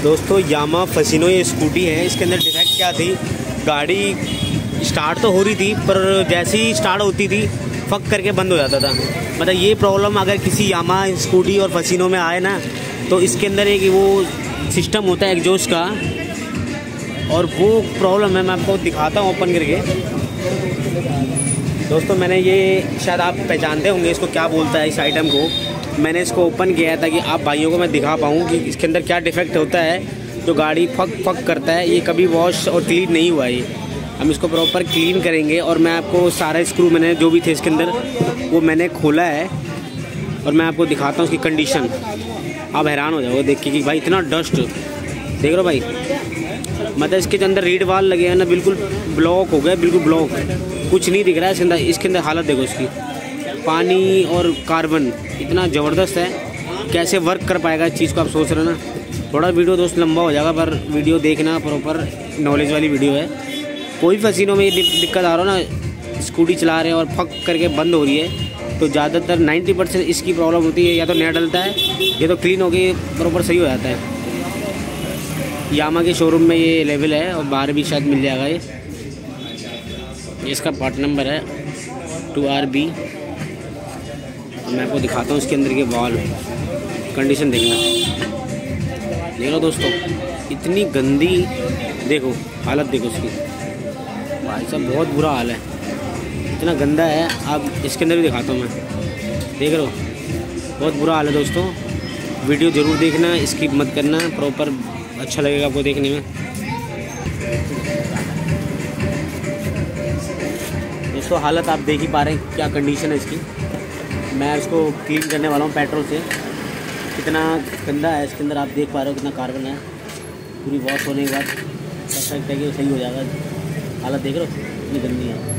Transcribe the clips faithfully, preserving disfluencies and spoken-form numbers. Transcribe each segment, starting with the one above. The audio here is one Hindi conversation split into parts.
दोस्तों यामा फसिनो ये स्कूटी है, इसके अंदर डिफेक्ट क्या थी, गाड़ी स्टार्ट तो हो रही थी पर जैसे ही स्टार्ट होती थी फक करके बंद हो जाता था। मतलब ये प्रॉब्लम अगर किसी यामा स्कूटी और फसिनो में आए ना, तो इसके अंदर एक वो सिस्टम होता है एग्जॉस्ट का, और वो प्रॉब्लम है। मैं आपको दिखाता हूँ ओपन करके। दोस्तों मैंने ये, शायद आप पहचानते होंगे इसको, क्या बोलता है इस आइटम को। मैंने इसको ओपन किया है ताकि आप भाइयों को मैं दिखा पाऊँ कि इसके अंदर क्या डिफेक्ट होता है जो गाड़ी फक फक करता है। ये कभी वॉश और क्लीन नहीं हुआ है। हम इसको प्रॉपर क्लीन करेंगे और मैं आपको सारे स्क्रू मैंने जो भी थे इसके अंदर वो मैंने खोला है और मैं आपको दिखाता हूँ उसकी कंडीशन। आप हैरान हो जाओगे देख के कि भाई इतना डस्ट देख रहे हो भाई। मतलब इसके अंदर रीड वाल लगे हैं ना, बिल्कुल ब्लॉक हो गया, बिल्कुल ब्लॉक, कुछ नहीं दिख रहा है इसके अंदर। इसके अंदर हालत देखो इसकी, पानी और कार्बन इतना ज़बरदस्त है। कैसे वर्क कर पाएगा इस चीज़ को आप सोच रहे हो ना। थोड़ा वीडियो दोस्त लंबा हो जाएगा पर वीडियो देखना, प्रॉपर नॉलेज वाली वीडियो है। कोई फसीनों में ये दिक्कत आ रहा हो ना, स्कूटी चला रहे हैं और फक करके बंद हो रही है, तो ज़्यादातर नब्बे परसेंट इसकी प्रॉब्लम होती है। या तो नया डलता है या तो क्लीन होकर प्रॉपर सही हो जाता है। यामा के शोरूम में ये लेवल है और बाहर भी शायद मिल जाएगा। ये इसका पार्ट नंबर है टू आर बी। मैं आपको दिखाता हूँ इसके अंदर के वॉल कंडीशन देखना। देख लो दोस्तों इतनी गंदी, देखो हालत देखो इसकी भाई साहब, बहुत बुरा हाल है, इतना गंदा है। अब इसके अंदर भी दिखाता हूँ मैं, देख रहे हो बहुत बुरा हाल है। दोस्तों वीडियो ज़रूर देखना, स्किप मत करना, प्रॉपर अच्छा लगेगा आपको देखने में। दोस्तों हालत आप देख ही पा रहे हैं क्या कंडीशन है इसकी। मैं इसको क्लीन करने वाला हूँ पेट्रोल से। कितना गंदा है इसके अंदर, आप देख पा रहे हो कितना कार्बन है। पूरी वॉश होने के बाद परफेक्ट है कि सही हो जाएगा। हालत देख रहे हो कितनी गंदी है।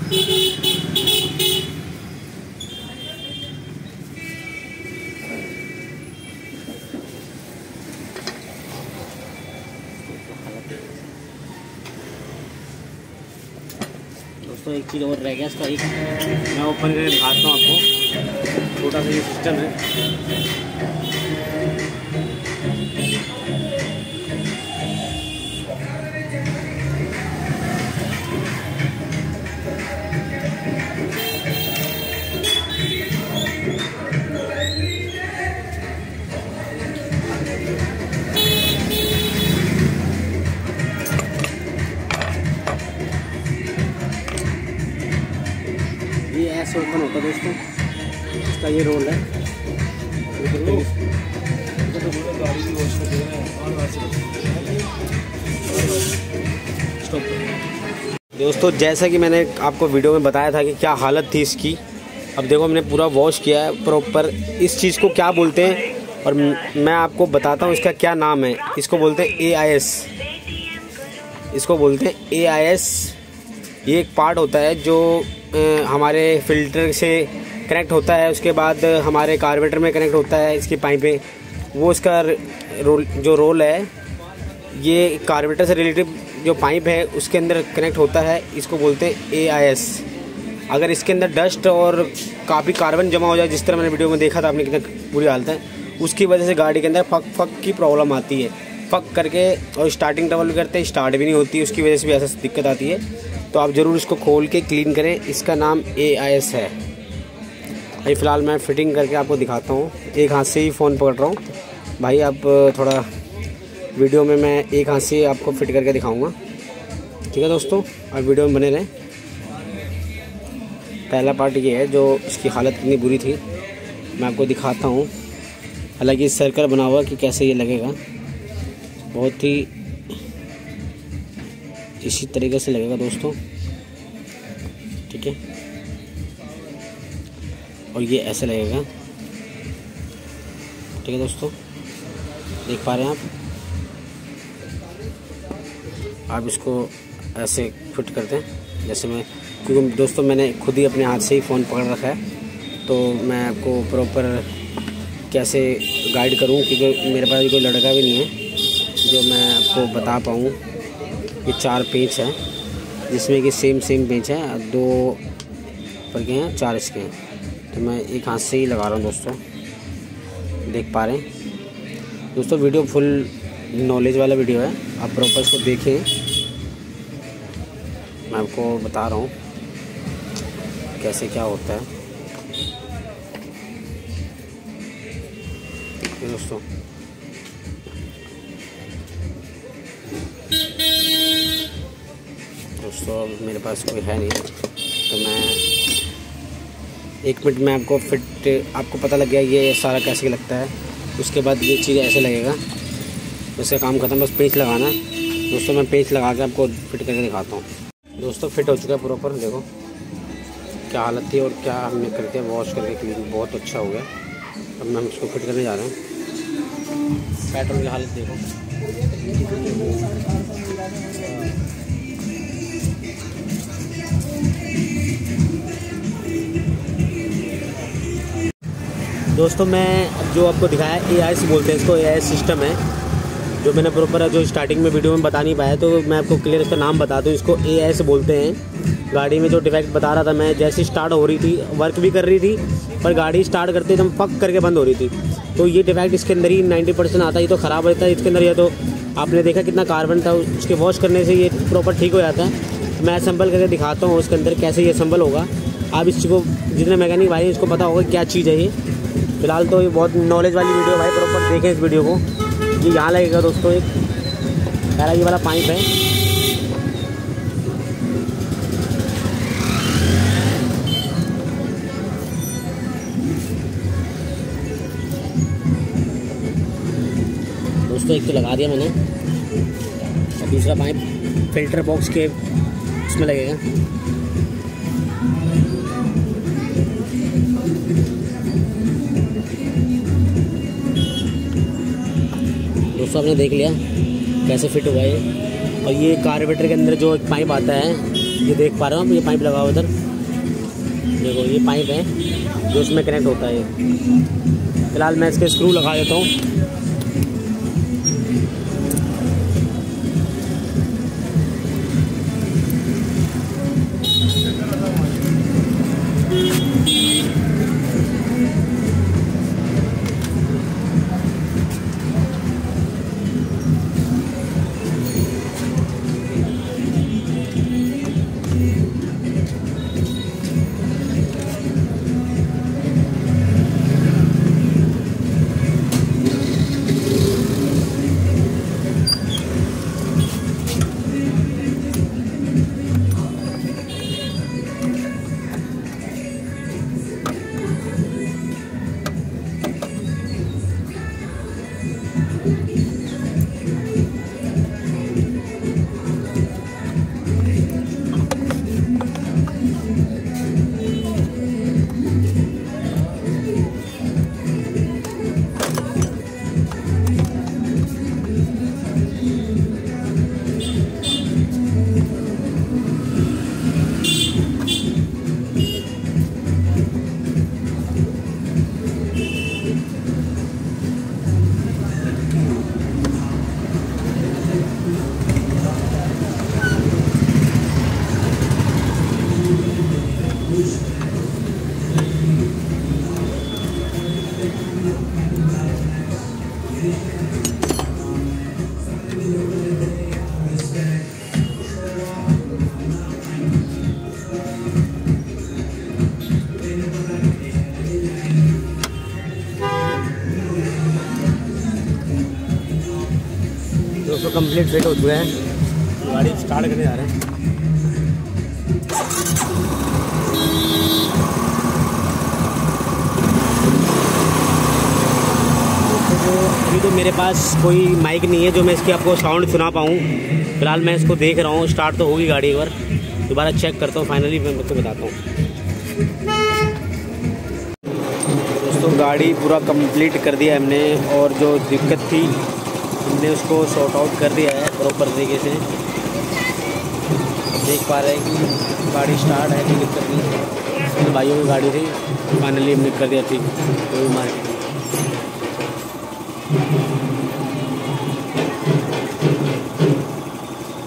दोस्तों एक चीज़ और रह गया इसका, एक मैं ओपन करके दिखाता हूँ आपको। छोटा सा ये सिस्टम है। ये ऐसे ओपन होता है दोस्तों, इसका ये रोल है। दोस्तों जैसा कि मैंने आपको वीडियो में बताया था कि क्या हालत थी इसकी, अब देखो हमने पूरा वॉश किया है प्रॉपर। इस चीज़ को क्या बोलते हैं और मैं आपको बताता हूँ इसका क्या नाम है। इसको बोलते हैं ए आई एस, इसको बोलते हैं ए आई एस। ये एक पार्ट होता है जो हमारे फिल्टर से कनेक्ट होता है, उसके बाद हमारे कार्बोरेटर में कनेक्ट होता है इसकी पाइपें। वो इसका रोल जो रोल है, ये कार्बोरेटर से रिलेटिव जो पाइप है उसके अंदर कनेक्ट होता है। इसको बोलते हैं ए आई एस। अगर इसके अंदर डस्ट और काफ़ी कार्बन जमा हो जाए, जिस तरह मैंने वीडियो में देखा था आपने कितना बुरी हालत है, उसकी वजह से गाड़ी के अंदर फक फक की प्रॉब्लम आती है। फक करके और स्टार्टिंग ट्रबल भी करते हैं, स्टार्ट भी नहीं होती, उसकी वजह से भी ऐसा दिक्कत आती है। तो आप ज़रूर इसको खोल के क्लीन करें। इसका नाम ए आई एस है। अभी फ़िलहाल मैं फिटिंग करके आपको दिखाता हूँ। एक हाथ से ही फ़ोन पकड़ रहा हूँ भाई, आप थोड़ा वीडियो में मैं एक हाथ से आपको फिट करके दिखाऊंगा। ठीक है दोस्तों, आप वीडियो में बने रहें। पहला पार्ट ये है जो इसकी हालत इतनी बुरी थी, मैं आपको दिखाता हूँ। हालांकि सर्कल बना हुआ कि कैसे ये लगेगा, बहुत ही इसी तरीके से लगेगा दोस्तों। ठीक है, और ये ऐसे लगेगा। ठीक है दोस्तों, देख पा रहे हैं आप आप इसको ऐसे फिट करते हैं जैसे मैं, क्योंकि दोस्तों मैंने खुद ही अपने हाथ से ही फ़ोन पकड़ रखा है, तो मैं आपको प्रॉपर कैसे गाइड करूं, क्योंकि मेरे पास कोई लड़का भी नहीं है जो मैं आपको बता पाऊँ। ये चार पेंच हैं जिसमें कि सेम सेम पेंच हैं, दो पर के हैं, चार इसके हैं। तो मैं एक हाथ से ही लगा रहा हूँ दोस्तों, देख पा रहे हैं दोस्तों। वीडियो फुल नॉलेज वाला वीडियो है, आप प्रॉपर इसको देखें। मैं आपको बता रहा हूँ कैसे क्या होता है। ये दोस्तों दोस्तों अब मेरे पास कोई है नहीं, तो मैं एक मिनट में आपको फिट, आपको पता लग गया ये सारा कैसे लगता है। उसके बाद ये चीज़ ऐसे लगेगा, उसका काम खत्म, बस पेंच लगाना है दोस्तों। मैं पेंच लगा के आपको फिट करके दिखाता हूँ। दोस्तों फिट हो चुका है प्रॉपर, देखो क्या हालत थी और क्या हमने करके वॉश करके क्लीन, बहुत अच्छा हो गया। अब मैं इसको फिट करने जा रहे हैं। पेट्रोल की हालत देखो, दोस्तों मैं जो आपको दिखाया ए आई एस बोलते हैं इसको, ए आई एस सिस्टम है जो मैंने प्रॉपर जो स्टार्टिंग में वीडियो में बता नहीं पाया, तो मैं आपको क्लियर इसका नाम बता दूं। इसको ए आई एस बोलते हैं। गाड़ी में जो डिफेक्ट बता रहा था मैं, जैसे स्टार्ट हो रही थी, वर्क भी कर रही थी, पर गाड़ी स्टार्ट करते एकदम पक करके बंद हो रही थी। तो ये डिफेक्ट इसके अंदर ही नाइन्टी परसेंट आता है, ये तो ख़राब रहता है इसके अंदर। ये तो आपने देखा कितना कार्बन था, उसके वॉश करने से ये प्रॉपर ठीक हो जाता है। मैं असेंबल करके दिखाता हूँ उसके अंदर कैसे ये असेंबल होगा। आप इस चीज़ को, जितने मैकेनिक भाई इसको पता होगा क्या चीज़ है ये। फिलहाल तो ये बहुत नॉलेज वाली वीडियो भाई, प्रॉपर देखें इस वीडियो को। ये यहाँ लगेगा दोस्तों, एक पहला ये वाला पाइप है, दोस्तों एक तो लगा दिया मैंने, और दूसरा पाइप फिल्टर बॉक्स के उसमें लगेगा। दोस्तों आपने देख लिया कैसे फिट हुआ है। और ये कार्बोरेटर के अंदर जो एक पाइप आता है ये देख पा रहे हो आप, ये पाइप लगा हुआ उधर, देखो ये पाइप है जो उसमें कनेक्ट होता है। फिलहाल मैं इसके स्क्रू लगा देता हूँ। दोस्तों कंप्लीट फिट हो चुका है, गाड़ी स्टार्ट करने जा रहे हैं। अभी तो मेरे पास कोई माइक नहीं है जो मैं इसकी आपको साउंड सुना पाऊँ। फिलहाल मैं इसको देख रहा हूँ, स्टार्ट तो होगी गाड़ी, एक बार दोबारा चेक करता हूँ, फाइनली मैं आपको बताता हूँ। दोस्तों गाड़ी पूरा कंप्लीट कर दिया हमने, और जो दिक्कत थी हमने उसको सॉर्ट आउट कर दिया है प्रॉपर तरीके से। देख पा रहे हैं कि गाड़ी स्टार्ट है, कोई दिक्कत नहीं। तो भाइयों की गाड़ी थी, फाइनली हमने कर दिया ठीक, कोई मार्केट।